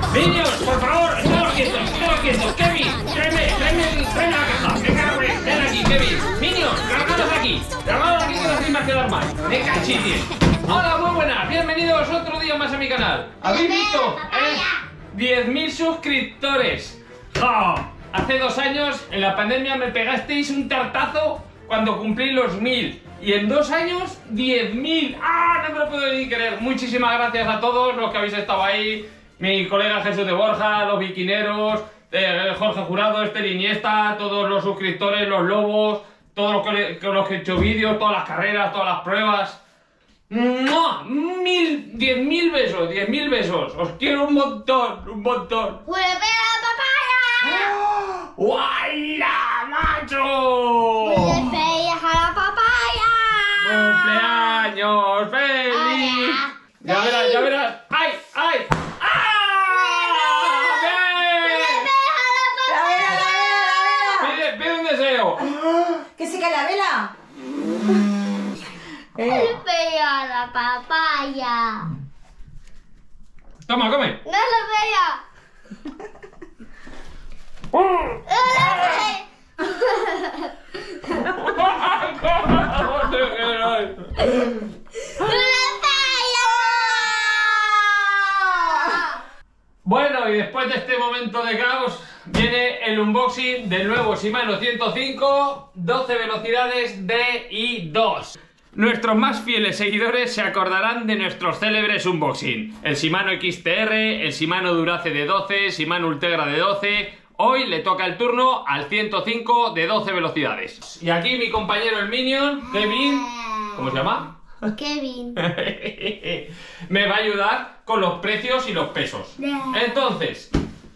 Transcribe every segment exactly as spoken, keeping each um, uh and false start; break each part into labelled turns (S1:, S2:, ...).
S1: Niños, por favor, estamos quietos, estamos quietos. Kevin, tráeme, tráeme, tráeme la caja. Venga, güey, ven aquí, Kevin. Niños, grabadlos aquí. Grabadlos aquí que no hacéis más que dar mal. Venga, chitis. Hola, muy buenas. Bienvenidos otro día más a mi canal. ¿Habéis visto? ¿Eh? diez mil suscriptores. Oh, hace dos años, en la pandemia, me pegasteis un tartazo cuando cumplí los mil. Y en dos años, diez mil. ¡Ah! No me lo puedo ni creer. Muchísimas gracias a todos los que habéis estado ahí. Mi colega Jesús de Borja, los Biquineros, eh, Jorge Jurado, Esther Iniesta, todos los suscriptores, los lobos, todos los que, los que he hecho vídeos, todas las carreras, todas las pruebas. ¡Mua! Mil, diez mil besos, diez mil besos. Os quiero un montón, un montón.
S2: ¡Vuelve a la papaya!
S1: ¡Guayla, macho!
S2: ¡Vuelve a la papaya!
S1: ¡Cumpleaños feliz!
S2: Hola.
S1: Ya verás, ya verás. ¡Ay, ay! ¡Pide un deseo!
S3: ¡Que se cae la vela!
S2: ¡Vuelve a la papaya!
S1: Toma, come.
S2: ¡No lo veo! ¡No
S1: Bueno, y después de este momento de caos, viene el unboxing del nuevo Shimano ciento cinco, doce velocidades D I dos. Nuestros más fieles seguidores se acordarán de nuestros célebres unboxing. El Shimano X T R, el Shimano Durace de doce, Shimano Ultegra de doce. Hoy le toca el turno al ciento cinco de doce velocidades. Y aquí mi compañero el Minion, Kevin, ¿cómo se llama?
S2: Kevin.
S1: Me va a ayudar con los precios y los pesos. Entonces,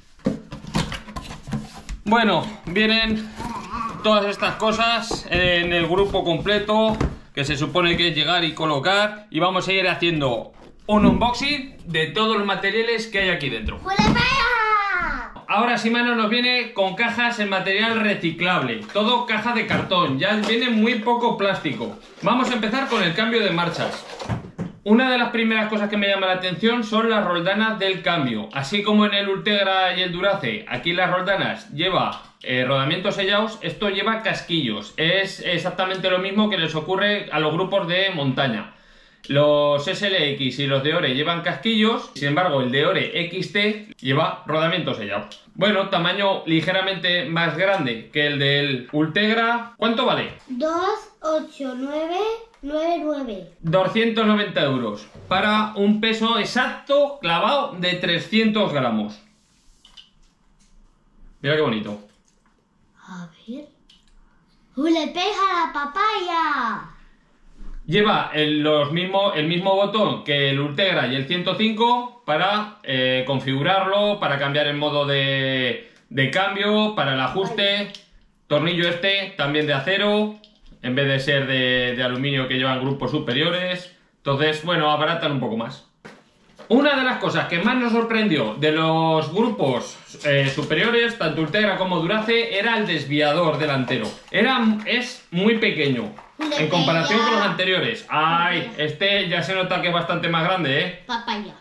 S1: bueno, vienen todas estas cosas en el grupo completo, que se supone que es llegar y colocar, y vamos a ir haciendo un unboxing de todos los materiales que hay aquí dentro. Ahora Shimano nos viene con cajas en material reciclable, todo caja de cartón, ya viene muy poco plástico. Vamos a empezar con el cambio de marchas. Una de las primeras cosas que me llama la atención son las roldanas del cambio. Así como en el Ultegra y el Durace, aquí las roldanas lleva eh, rodamientos sellados, esto lleva casquillos. Es exactamente lo mismo que les ocurre a los grupos de montaña. Los S L X y los Deore llevan casquillos, sin embargo el Deore X T lleva rodamientos sellados. Bueno, tamaño ligeramente más grande que el del Ultegra. ¿Cuánto vale?
S2: dos, ocho, nueve, nueve, nueve.
S1: doscientos noventa euros para un peso exacto clavado de trescientos gramos. Mira qué bonito.
S2: A ver. ¡Le pega la papaya!
S1: Lleva el, los mismo, el mismo botón que el Ultegra y el ciento cinco para eh, configurarlo, para cambiar el modo de, de cambio, para el ajuste. Tornillo este también de acero, en vez de ser de, de aluminio que llevan grupos superiores. Entonces, bueno, abaratan un poco más. Una de las cosas que más nos sorprendió de los grupos eh, superiores, tanto Ultegra como Durace, era el desviador delantero. Era, es muy pequeño en comparación con los anteriores. Ay, este ya se nota que es bastante más grande, ¿eh?
S2: Papaya.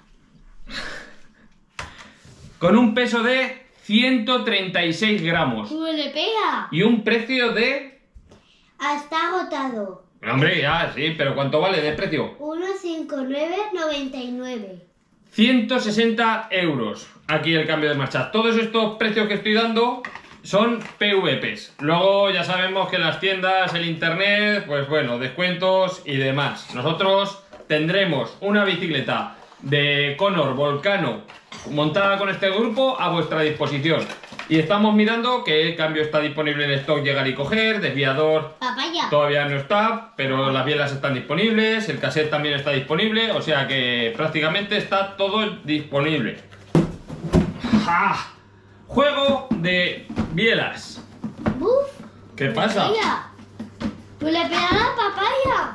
S1: Con un peso de ciento treinta y seis gramos.
S2: ¡Le pega!
S1: Y un precio de...
S2: Está agotado.
S1: Hombre, ya, sí, pero ¿cuánto vale de precio?
S2: uno cincuenta y nueve, noventa y nueve.
S1: ciento sesenta euros. Aquí el cambio de marcha. Todos estos precios que estoy dando son P V Ps. Luego ya sabemos que las tiendas, el internet, pues bueno, descuentos y demás. Nosotros tendremos una bicicleta de Conor Volcano montada con este grupo a vuestra disposición. Y estamos mirando que el cambio está disponible en stock, llegar y coger, desviador
S2: Papaya.
S1: todavía no está, pero las bielas están disponibles, el cassette también está disponible, o sea que prácticamente está todo disponible. ¡Ja! Juego de bielas.
S2: Buf.
S1: ¿Qué pasa?
S2: Papaya. ¡Le pega la papaya!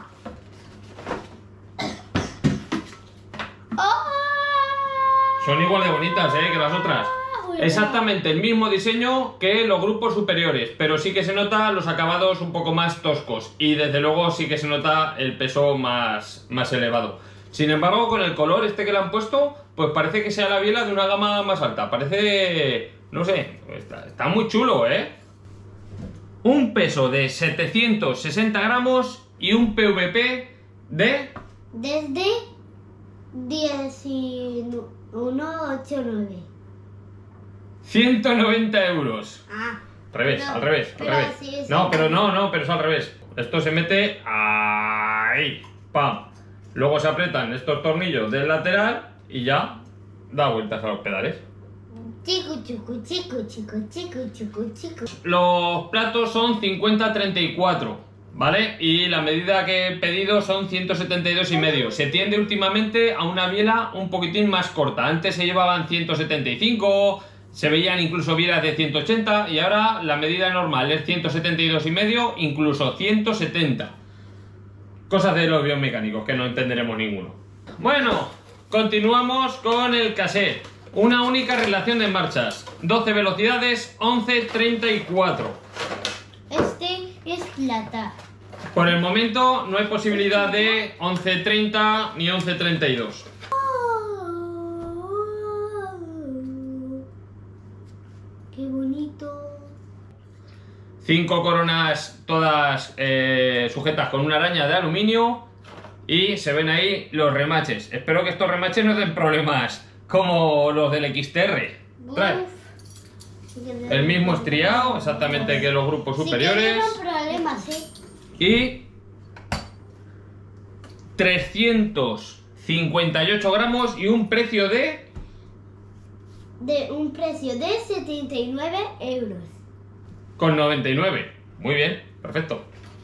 S2: ¡Oh!
S1: Son igual de bonitas, ¿eh? Que las otras. Exactamente el mismo diseño que los grupos superiores, pero sí que se nota los acabados un poco más toscos y desde luego sí que se nota el peso más, más elevado. Sin embargo, con el color este que le han puesto, pues parece que sea la biela de una gama más alta. Parece... no sé, está, está muy chulo, ¿eh? Un peso de setecientos sesenta gramos y un P V P de...
S2: Desde diez uno ochenta y nueve.
S1: ciento noventa euros.
S2: Ah.
S1: Al revés,
S2: pero,
S1: al revés, al
S2: pero
S1: revés.
S2: sí, sí,
S1: no,
S2: sí.
S1: pero no, no, pero es al revés. Esto se mete ahí, pam. Luego se aprietan estos tornillos del lateral y ya da vueltas a los pedales.
S2: Chico, chico, chico, chico, chico, chico, chico.
S1: Los platos son cincuenta treinta y cuatro, ¿vale? Y la medida que he pedido son ciento setenta y dos y medio. Se tiende últimamente a una biela un poquitín más corta. Antes se llevaban ciento setenta y cinco, se veían incluso bielas de ciento ochenta y ahora la medida normal es ciento setenta y dos y medio, incluso ciento setenta. Cosas de los biomecánicos que no entenderemos ninguno. Bueno, continuamos con el cassette. Una única relación de marchas, doce velocidades, once treinta y cuatro.
S2: Este es plata.
S1: Por el momento no hay posibilidad de once treinta ni once treinta y dos.
S2: Qué bonito.
S1: Cinco coronas todas eh, sujetas con una araña de aluminio y se ven ahí los remaches. Espero que estos remaches no den problemas como los del X T R. Trae el mismo estriado, exactamente que los grupos superiores.
S2: Sí que dieron problemas, ¿eh?
S1: Y trescientos cincuenta y ocho gramos y un precio de...
S2: De un precio de setenta y nueve euros.
S1: con noventa y nueve. Muy bien, perfecto.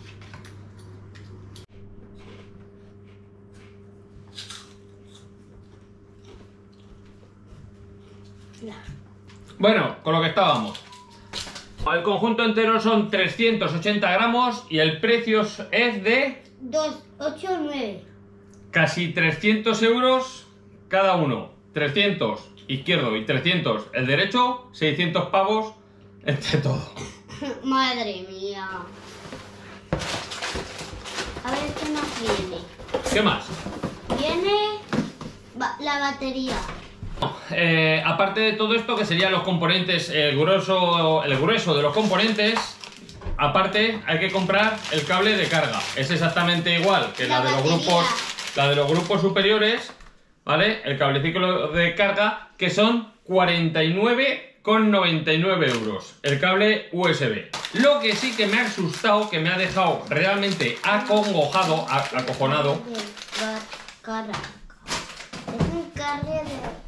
S1: Bueno, con lo que estábamos. El conjunto entero son trescientos ochenta gramos y el precio es de
S2: dos ochenta y nueve.
S1: casi trescientos euros cada uno. trescientos izquierdo y trescientos el derecho, seiscientos pavos entre todo.
S2: Madre mía. A ver qué más viene.
S1: ¿Qué más?
S2: Viene ba- la batería.
S1: Eh, aparte de todo esto, que serían los componentes, el grueso, el grueso de los componentes, aparte hay que comprar el cable de carga. Es exactamente igual que la,
S2: La
S1: de los
S2: batería.
S1: grupos, la de los grupos superiores, ¿vale? El cableciclo de carga, que son cuarenta y nueve con noventa y nueve euros. El cable U S B. Lo que sí que me ha asustado, que me ha dejado realmente acongojado, a- acojonado.
S2: De ba- carga. Es un cable de...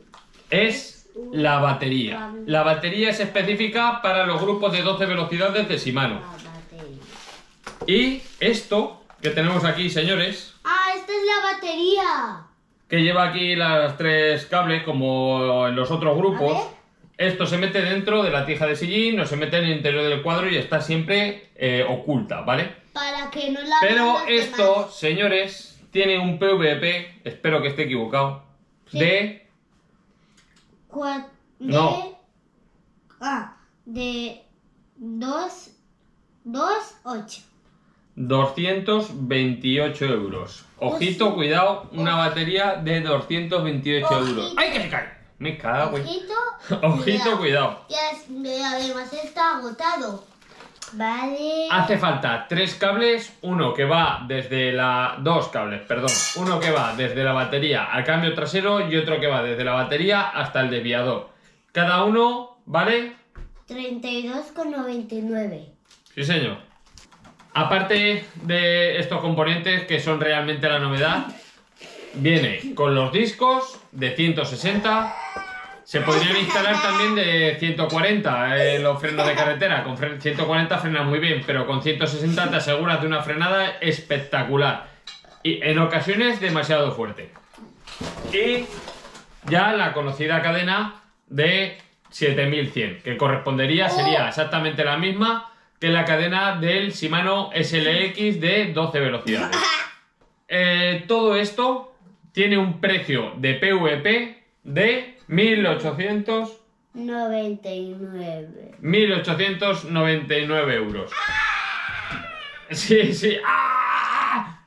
S1: Es la batería. La batería es específica para los grupos de doce velocidades de Shimano.
S2: La batería.
S1: Y esto que tenemos aquí, señores,
S2: Ah, esta es la batería.
S1: que lleva aquí las tres cables como en los otros grupos.
S2: A ver.
S1: Esto se mete dentro de la tija de sillín, no se mete en el interior del cuadro y está siempre eh, oculta, ¿vale?
S2: Para que no la
S1: Pero
S2: vean los
S1: esto,
S2: demás.
S1: señores, tiene un P V P, espero que esté equivocado,
S2: Sí.
S1: de...
S2: Cua- de...
S1: No.
S2: Ah, de dos, dos, ocho.
S1: doscientos veintiocho euros. Ojito,
S2: Ojo.
S1: cuidado, una batería de doscientos veintiocho
S2: Ojito.
S1: euros. ¡Ay, que se cae! Me cago en...
S2: Ojito,
S1: Ojito, cuidado.
S2: Y es- además está agotado. Vale.
S1: Hace falta tres cables, uno que va desde la... Dos cables, perdón. Uno que va desde la batería al cambio trasero y otro que va desde la batería hasta el desviador. Cada uno, ¿vale?
S2: treinta y dos con noventa y nueve.
S1: Sí, señor. Aparte de estos componentes que son realmente la novedad, viene con los discos de ciento sesenta. Se podrían instalar también de ciento cuarenta en los frenos de carretera. Con fre- ciento cuarenta frenas muy bien, pero con ciento sesenta te aseguras de una frenada espectacular. Y en ocasiones demasiado fuerte. Y ya la conocida cadena de siete mil cien, que correspondería, sería exactamente la misma que la cadena del Shimano S L X de doce velocidades. Eh, todo esto tiene un precio de P V P de mil ochocientos
S2: noventa y nueve.
S1: mil ochocientos noventa y nueve euros. Sí, sí. ¡Ah!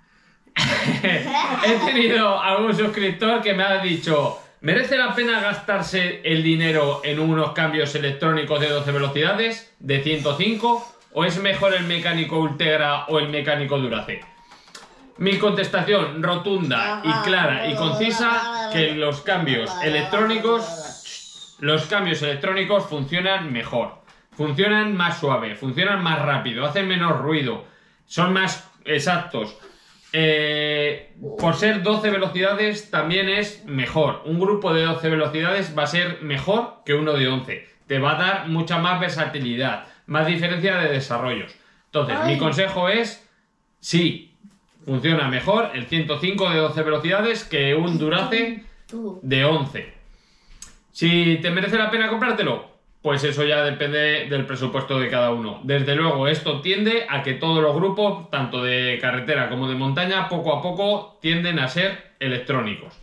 S1: he tenido algún suscriptor que me ha dicho: ¿merece la pena gastarse el dinero en unos cambios electrónicos de doce velocidades, de ciento cinco, o es mejor el mecánico Ultegra o el mecánico Duracell? Mi contestación rotunda y clara y concisa: que los cambios electrónicos, los cambios electrónicos funcionan mejor, funcionan más suave, funcionan más rápido, hacen menos ruido, son más exactos. Eh, por ser doce velocidades también es mejor. Un grupo de doce velocidades va a ser mejor que uno de once. Te va a dar mucha más versatilidad, más diferencia de desarrollos. Entonces, Ay. mi consejo es: sí, funciona mejor el ciento cinco de doce velocidades que un Duracell de once. Si te merece la pena comprártelo, pues eso ya depende del presupuesto de cada uno. Desde luego, esto tiende a que todos los grupos, tanto de carretera como de montaña, poco a poco tienden a ser electrónicos.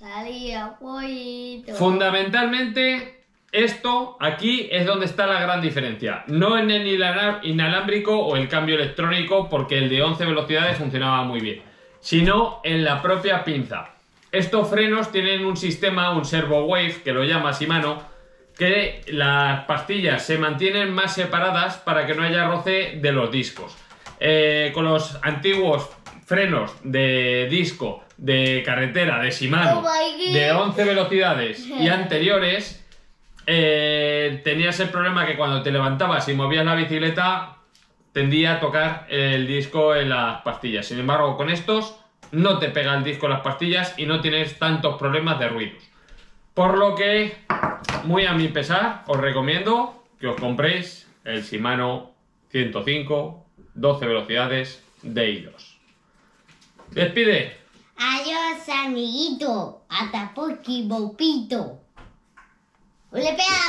S1: Fundamentalmente, esto aquí es donde está la gran diferencia. No en el inalámbrico o el cambio electrónico, porque el de once velocidades funcionaba muy bien, sino en la propia pinza. Estos frenos tienen un sistema, un servo wave, que lo llama Shimano, que las pastillas se mantienen más separadas para que no haya roce de los discos. Eh, con los antiguos frenos de disco, de carretera, de Shimano, oh de once velocidades y anteriores, eh, tenías el problema que cuando te levantabas y movías la bicicleta tendía a tocar el disco en las pastillas. Sin embargo, con estos no te pega el disco en las pastillas y no tienes tantos problemas de ruidos. Por lo que, muy a mi pesar, os recomiendo que os compréis el Shimano ciento cinco, doce velocidades D I dos. Despide.
S2: Adiós, amiguito. Hasta poquito. ¡Ole, pea!